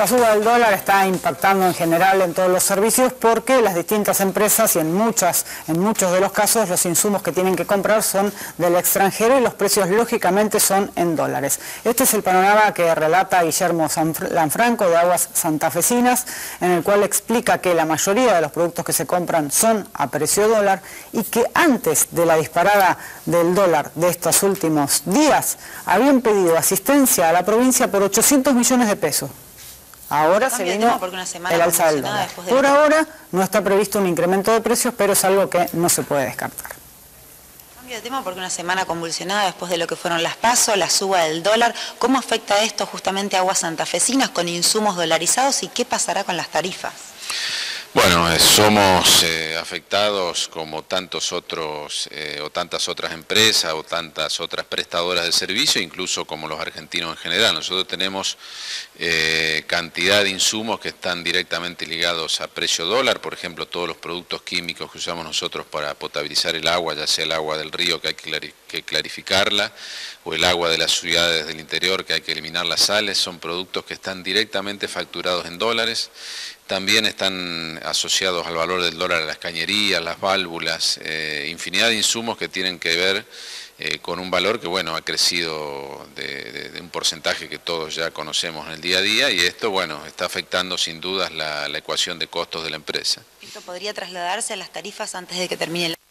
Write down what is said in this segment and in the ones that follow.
La suba del dólar está impactando en general en todos los servicios porque las distintas empresas y en muchos de los casos los insumos que tienen que comprar son del extranjero y los precios lógicamente son en dólares. Este es el panorama que relata Guillermo Lanfranco de Aguas Santafesinas, en el cual explica que la mayoría de los productos que se compran son a precio dólar y que antes de la disparada del dólar de estos últimos días habían pedido asistencia a la provincia por 800 millones de pesos. Ahora se vino el alza del dólar. Por ahora no está previsto un incremento de precios, pero es algo que no se puede descartar. Cambio de tema porque una semana convulsionada después de lo que fueron las PASO, la suba del dólar. ¿Cómo afecta esto justamente a Aguas Santafesinas con insumos dolarizados y qué pasará con las tarifas? Bueno, somos afectados como tantos otros o tantas otras empresas o tantas otras prestadoras de servicio, incluso como los argentinos en general. Nosotros tenemos cantidad de insumos que están directamente ligados a precio dólar, por ejemplo, todos los productos químicos que usamos nosotros para potabilizar el agua, ya sea el agua del río que hay que clarificarla, o el agua de las ciudades del interior que hay que eliminar las sales, son productos que están directamente facturados en dólares. También están asociados al valor del dólar las cañerías, las válvulas, infinidad de insumos que tienen que ver con un valor que, bueno, ha crecido de un porcentaje que todos ya conocemos en el día a día, y esto, bueno, está afectando sin dudas la ecuación de costos de la empresa. ¿Esto podría trasladarse a las tarifas antes de que termine el año?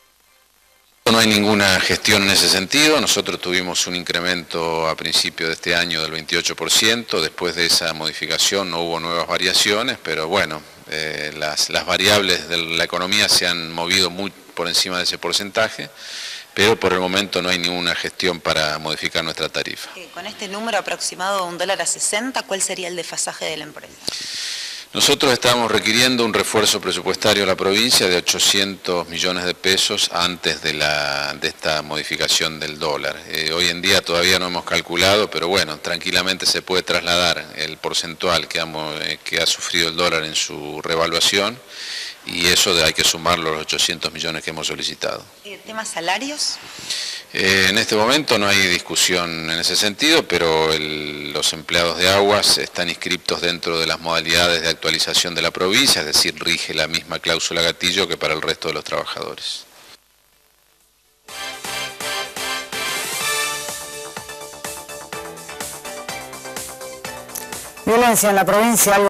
No hay ninguna gestión en ese sentido. Nosotros tuvimos un incremento a principio de este año del 28%, después de esa modificación no hubo nuevas variaciones, pero bueno, las variables de la economía se han movido muy por encima de ese porcentaje, pero por el momento no hay ninguna gestión para modificar nuestra tarifa. Con este número aproximado de $1.60, ¿cuál sería el desfasaje de la empresa? Nosotros estamos requiriendo un refuerzo presupuestario a la provincia de 800 millones de pesos antes de esta modificación del dólar. Hoy en día todavía no hemos calculado, pero bueno, tranquilamente se puede trasladar el porcentual que ha sufrido el dólar en su revaluación, y eso hay que sumarlo a los 800 millones que hemos solicitado. ¿Temas salarios? En este momento no hay discusión en ese sentido, pero los empleados de Aguas están inscriptos dentro de las modalidades de actualización de la provincia, es decir, rige la misma cláusula gatillo que para el resto de los trabajadores. Violencia en la provincia.